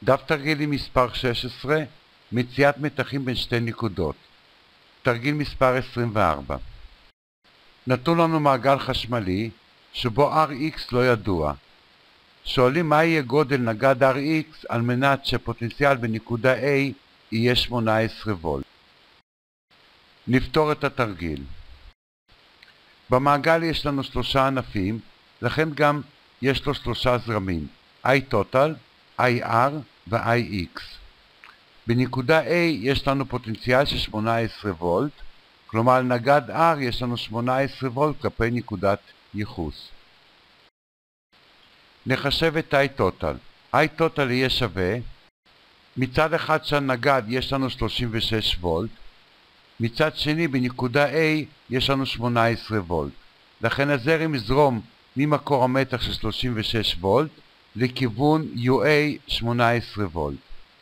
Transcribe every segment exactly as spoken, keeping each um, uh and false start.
דף תרגילים מספר שש עשרה, מציאת מתחים בין שתי נקודות. תרגיל מספר עשרים וארבע. נתון לנו מעגל חשמלי שבו אר איקס לא ידוע. שואלים מה יהיה גודל נגד אר איקס על מנת שפוטנציאל בנקודה A יהיה שמונה עשרה וולט. נפתור את התרגיל. במעגל יש לנו שלושה ענפים, לכן גם יש לו שלושה זרמים, I total, I R ו-I X. בנקודה A יש לנו פוטנציאל של שמונה עשרה וולט, כלומר על נגד R יש לנו שמונה עשרה וולט כלפי נקודת ייחוס. נחשב את I total. I total יהיה שווה, מצד אחד של נגד יש לנו שלושים ושש וולט, מצד שני בנקודה A יש לנו שמונה עשרה וולט. לכן הזרם יזרום ממקור המתח של שלושים ושש וולט לכיוון יו איי שמונה עשרה וולט.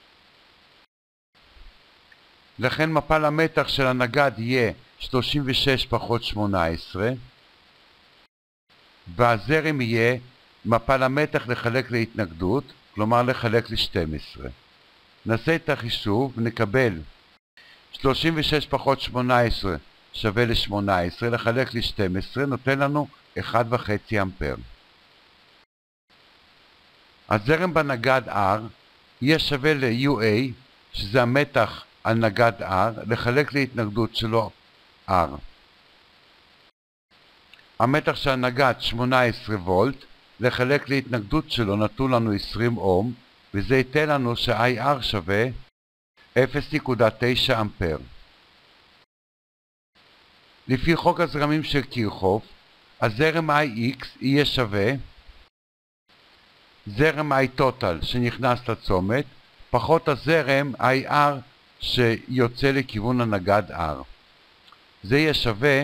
לכן מפל המתח של הנגד יהיה שלושים ושש פחות שמונה עשרה, והזרם יהיה מפל המתח לחלק להתנגדות, כלומר לחלק ל-שתים עשרה. נעשה את החישוב ונקבל שלושים ושש פחות שמונה עשרה שווה ל-שמונה עשרה, לחלק ל-שתים עשרה נותן לנו אחד וחצי אמפר. הזרם בנגד R יהיה שווה ל-יו איי, שזה המתח על נגד R, לחלק להתנגדות שלו R. המתח של הנגד שמונה עשרה וולט, לחלק להתנגדות שלו נתון לנו עשרים אום, וזה ייתן לנו ש-איי אר שווה אפס נקודה תשע אמפר. לפי חוק הזרמים של קירחוף, הזרם איי אקס יהיה שווה זרם I total שנכנס לצומת, פחות הזרם איי אר שיוצא לכיוון הנגד R. זה יהיה שווה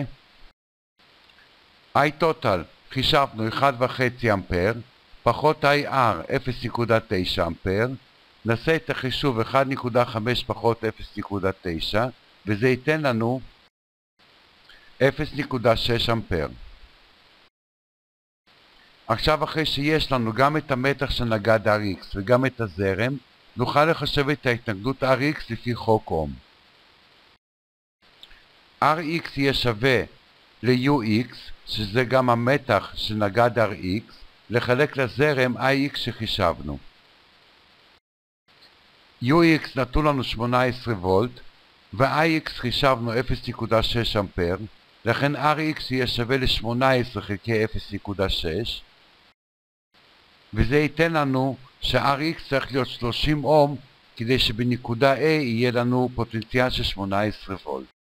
I total, חישבנו אחד וחצי אמפר, פחות איי אר אפס נקודה תשע אמפר, נעשה את החישוב אחד נקודה חמש פחות אפס נקודה תשע, וזה ייתן לנו אפס נקודה שש אמפר. עכשיו אחרי שיש לנו גם את המתח של נגד אר איקס וגם את הזרם, נוכל לחשב את ההתנגדות אר איקס לפי חוק אום. אר איקס יהיה שווה ל-יו אקס, שזה גם המתח של נגד אר איקס, לחלק לזרם איי אקס שחישבנו. יו אקס נתנו לנו שמונה עשרה וולט, ו-איי אקס חישבנו אפס נקודה שש אמפר, לכן אר איקס יהיה שווה ל-שמונה עשרה חלקי אפס נקודה שש, וזה ייתן לנו ש-אר איקס צריך להיות שלושים אום, כדי שבנקודה A יהיה לנו פוטנציאל של שמונה עשרה וולט.